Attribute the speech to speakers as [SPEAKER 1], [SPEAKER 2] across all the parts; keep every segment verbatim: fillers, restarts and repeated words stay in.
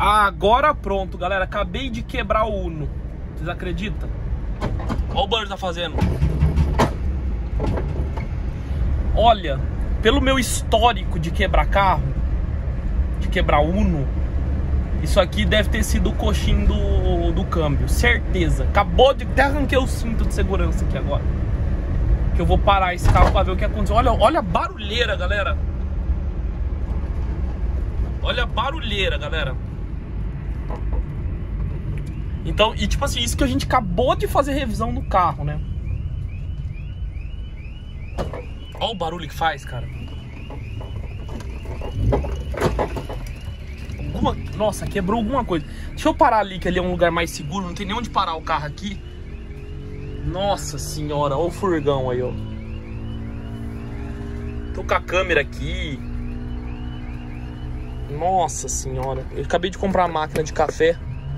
[SPEAKER 1] Agora pronto, galera. Acabei de quebrar o Uno. Vocês acreditam? Olha o barulho que tá fazendo. Olha, pelo meu histórico de quebrar carro, de quebrar Uno, isso aqui deve ter sido o coxinho do, do câmbio. Certeza. Acabou de... Até arranquei o cinto de segurança aqui agora. Que eu vou parar esse carro pra ver o que aconteceu. Olha, olha a barulheira, galera. Olha a barulheira, galera. Então, e tipo assim, isso que a gente acabou de fazer revisão no carro, né? Olha o barulho que faz, cara. Alguma... Nossa, quebrou alguma coisa. Deixa eu parar ali, que ali é um lugar mais seguro. Não tem nem onde parar o carro aqui. Nossa senhora, olha o furgão aí, ó. Tô com a câmera aqui. Nossa senhora. Eu acabei de comprar uma máquina de café.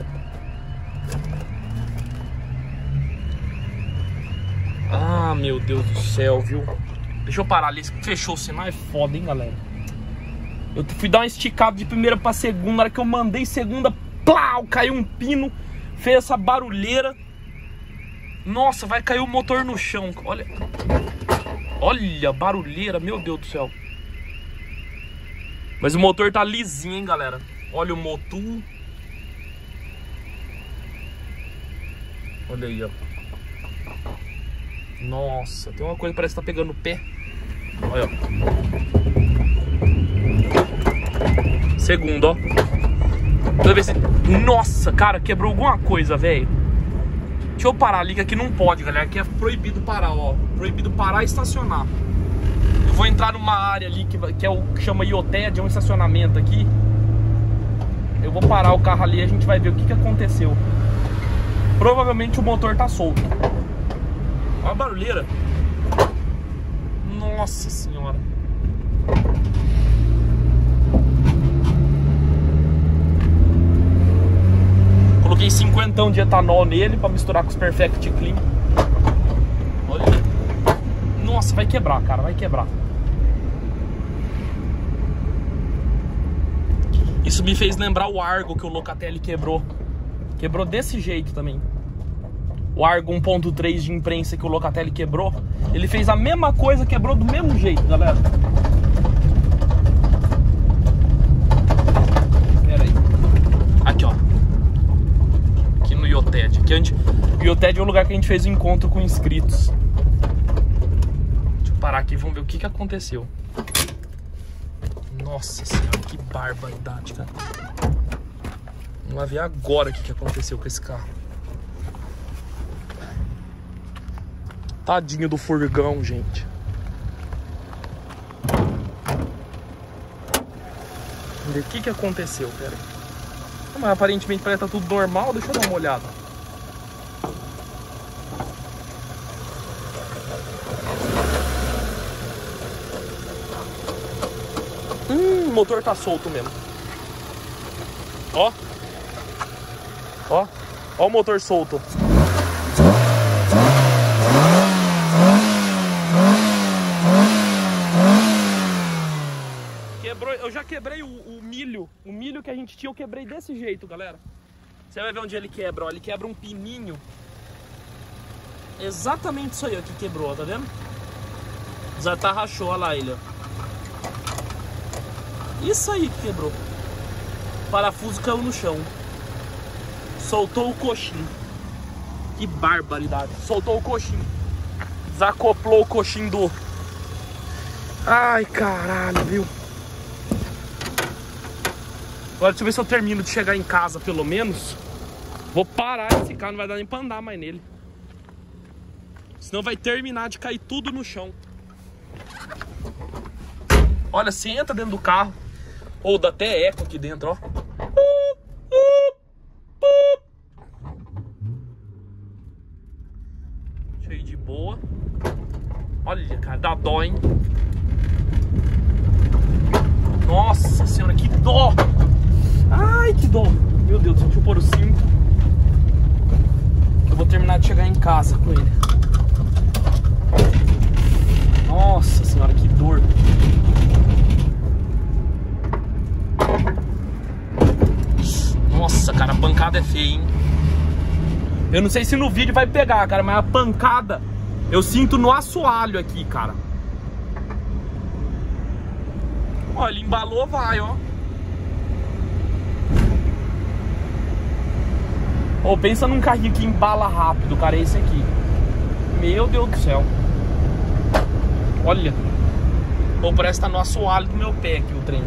[SPEAKER 1] Ah, meu Deus do céu, viu? Deixa eu parar ali. Fechou o sinal, é foda, hein, galera? Eu fui dar uma esticada de primeira pra segunda. Na hora que eu mandei segunda, plau, caiu um pino. Fez essa barulheira. Nossa, vai cair o motor no chão. Olha. Olha a barulheira, meu Deus do céu. Mas o motor tá lisinho, hein, galera. Olha o motor. Olha aí, ó. Nossa, tem uma coisa que parece que tá pegando o pé. Olha, ó. Segundo, ó. Deixa eu ver se... Nossa, cara, quebrou alguma coisa, velho. Deixa eu parar ali, que aqui não pode, galera. Aqui é proibido parar, ó. Proibido parar e estacionar. Eu vou entrar numa área ali que, que é o que chama IoTed, é um estacionamento aqui. Eu vou parar o carro ali e a gente vai ver o que, que aconteceu. Provavelmente o motor tá solto. Olha a barulheira. Nossa senhora. Coloquei cinquentão de etanol nele pra misturar com os Perfect Clean. Olha. Nossa, vai quebrar, cara, vai quebrar. Isso me fez lembrar o Argo que o Locatelli quebrou. Quebrou desse jeito também. O Argo um ponto três de imprensa que o Locatelli quebrou. Ele fez a mesma coisa, quebrou do mesmo jeito, galera. Pera aí. Aqui, ó. Aqui no IoTed. Aqui a gente... O IoTed é o lugar que a gente fez o encontro com inscritos. Deixa eu parar aqui e vamos ver o que, que aconteceu. Nossa senhora, que barbaridade, cara. Vamos ver agora o que, que aconteceu com esse carro. Tadinho do furgão, gente. Vamos ver o que, que aconteceu, pera aí. Mas aparentemente parece que tá tudo normal. Deixa eu dar uma olhada. Hum, o motor tá solto mesmo. Ó. Ó. Ó o motor solto. Quebrou. Eu já quebrei o, o milho. O milho que a gente tinha eu quebrei desse jeito, galera. Você vai ver onde ele quebra, ó. Ele quebra um pininho. Exatamente isso aí, ó, que quebrou, tá vendo? Já tá rachou, olha lá ele, ó. Isso aí que quebrou. O parafuso caiu no chão. Soltou o coxinho. Que barbaridade. Soltou o coxinho. Desacoplou o coxinho do... Ai, caralho, viu? Agora deixa eu ver se eu termino de chegar em casa, pelo menos. Vou parar esse carro, não vai dar nem pra andar mais nele. Senão vai terminar de cair tudo no chão. Olha, você entra dentro do carro. Ou dá até eco aqui dentro, ó. Cheio de boa. Olha, cara, dá dó, hein? Nossa senhora, que dó! Ai, que dó! Meu Deus, deixa eu pôr o cinto. Eu vou terminar de chegar em casa com ele. Nossa senhora, que dor! Nossa, cara, a pancada é feia, hein? Eu não sei se no vídeo vai pegar, cara, mas a pancada eu sinto no assoalho aqui, cara. Ó, ele embalou, vai, ó. Ô, pensa num carrinho que embala rápido, cara, é esse aqui. Meu Deus do céu. Olha. Ou parece que tá no assoalho do meu pé aqui o trem.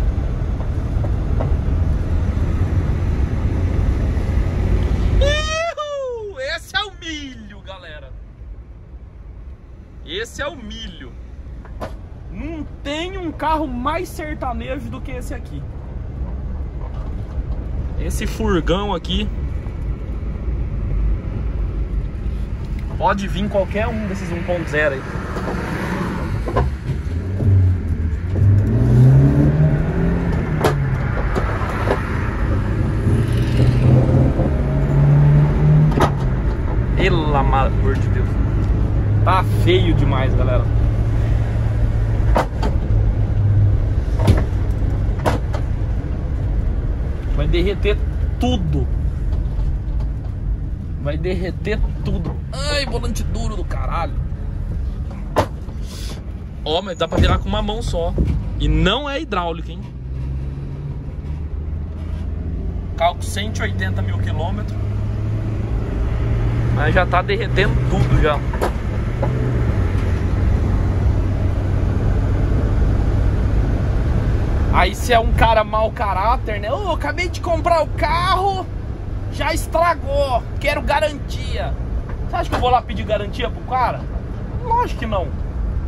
[SPEAKER 1] Ihu! Esse é o milho, galera. Esse é o milho. Não tem um carro mais sertanejo do que esse aqui. Esse furgão aqui. Pode vir qualquer um desses um ponto zero aí. Pelo amor de Deus. Tá feio demais, galera. Vai derreter tudo. Vai derreter tudo. Ai, volante duro do caralho. Ó, oh, mas dá pra virar com uma mão só. E não é hidráulica, hein? Carro com cento e oitenta mil quilômetros. Mas já tá derretendo tudo já. Aí se é um cara mau caráter, né? Ô, oh, acabei de comprar o carro, já estragou, quero garantia. Você acha que eu vou lá pedir garantia pro cara? Lógico que não.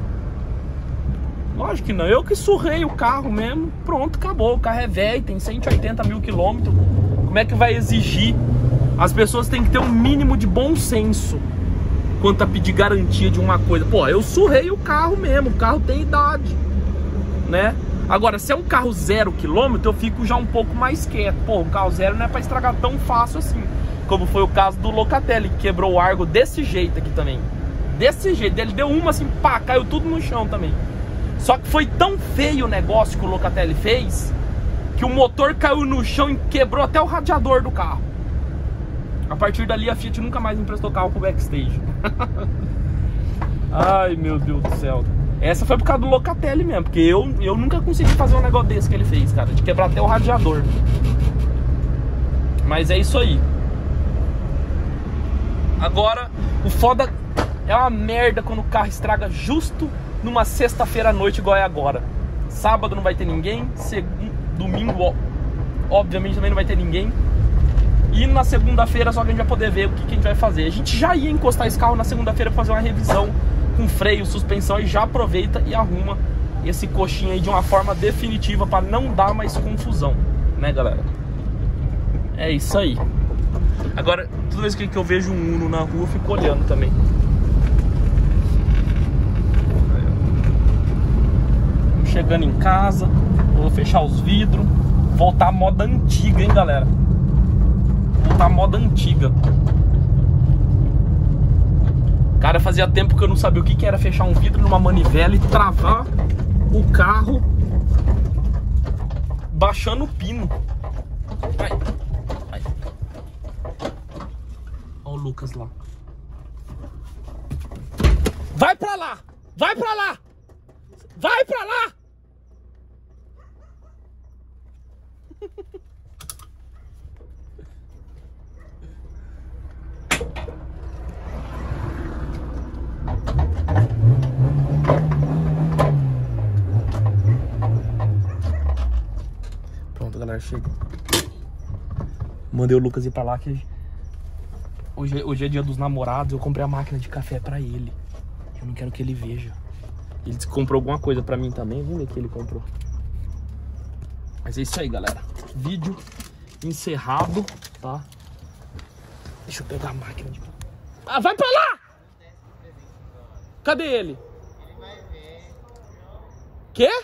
[SPEAKER 1] Lógico que não. Eu que surrei o carro mesmo. Pronto, acabou. O carro é velho, tem cento e oitenta mil quilômetros. Como é que vai exigir? As pessoas têm que ter um mínimo de bom senso quanto a pedir garantia de uma coisa. Pô, eu surrei o carro mesmo. O carro tem idade, né? Agora, se é um carro zero quilômetro, eu fico já um pouco mais quieto. Pô, um carro zero não é pra estragar tão fácil assim. Como foi o caso do Locatelli, que quebrou o Argo desse jeito aqui também. Desse jeito, ele deu uma assim, pá, caiu tudo no chão também. Só que foi tão feio o negócio que o Locatelli fez, que o motor caiu no chão e quebrou até o radiador do carro. A partir dali a Fiat nunca mais emprestou carro pro backstage. Ai, meu Deus do céu. Essa foi por causa do Locatelli mesmo, porque eu, eu nunca consegui fazer um negócio desse que ele fez, cara, de quebrar até o radiador. Mas é isso aí. Agora, o foda é uma merda quando o carro estraga justo numa sexta-feira à noite igual é agora. Sábado não vai ter ninguém, segundo, domingo ó, obviamente também não vai ter ninguém. E na segunda-feira só que a gente vai poder ver o que, que a gente vai fazer. A gente já ia encostar esse carro na segunda-feira pra fazer uma revisão com freio, suspensão, e já aproveita e arruma esse coxinha aí de uma forma definitiva para não dar mais confusão, né, galera? É isso aí. Agora, toda vez que eu vejo um Uno na rua, eu fico olhando também. Chegando em casa, vou fechar os vidros, voltar à moda antiga, hein, galera? Voltar à moda antiga. Cara, fazia tempo que eu não sabia o que, que era fechar um vidro numa manivela e travar o carro baixando o pino. Vai, vai. Olha o Lucas lá. Vai pra lá! Vai pra lá! Vai pra lá! Pronto, galera, chega. Mandei o Lucas ir pra lá que hoje, hoje é dia dos namorados. Eu comprei a máquina de café pra ele. Eu não quero que ele veja. Ele disse que comprou alguma coisa pra mim também. Vamos ver o que ele comprou. Mas é isso aí, galera. Vídeo encerrado, tá? Deixa eu pegar a máquina de... Ah, vai pra lá! Cadê ele? Ele vai ver. Quê?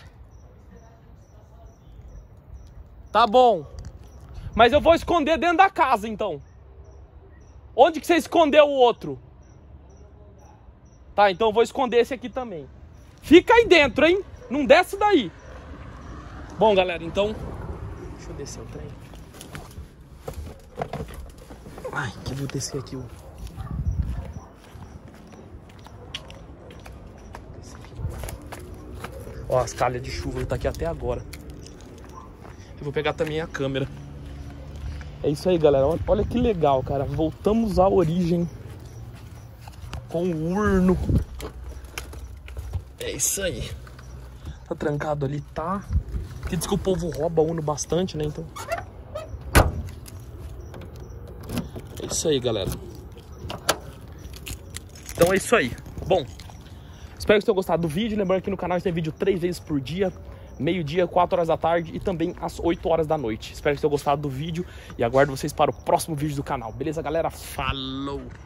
[SPEAKER 1] Tá bom. Mas eu vou esconder dentro da casa, então. Onde que você escondeu o outro? Tá, então eu vou esconder esse aqui também. Fica aí dentro, hein? Não desce daí. Bom, galera, então... Deixa eu descer o trem. Ai, que vou descer aqui, ó. Ó, as calhas de chuva tá aqui até agora. Eu vou pegar também a câmera. É isso aí, galera. Olha que legal, cara. Voltamos à origem com o Urno. É isso aí. Tá trancado ali, tá? Porque diz que o povo rouba Uno bastante, né? Então... é isso aí, galera. Então é isso aí. Bom, espero que vocês tenham gostado do vídeo. Lembrando que no canal tem vídeo três vezes por dia. Meio-dia, quatro horas da tarde e também às oito horas da noite. Espero que vocês tenham gostado do vídeo e aguardo vocês para o próximo vídeo do canal. Beleza, galera? Falou!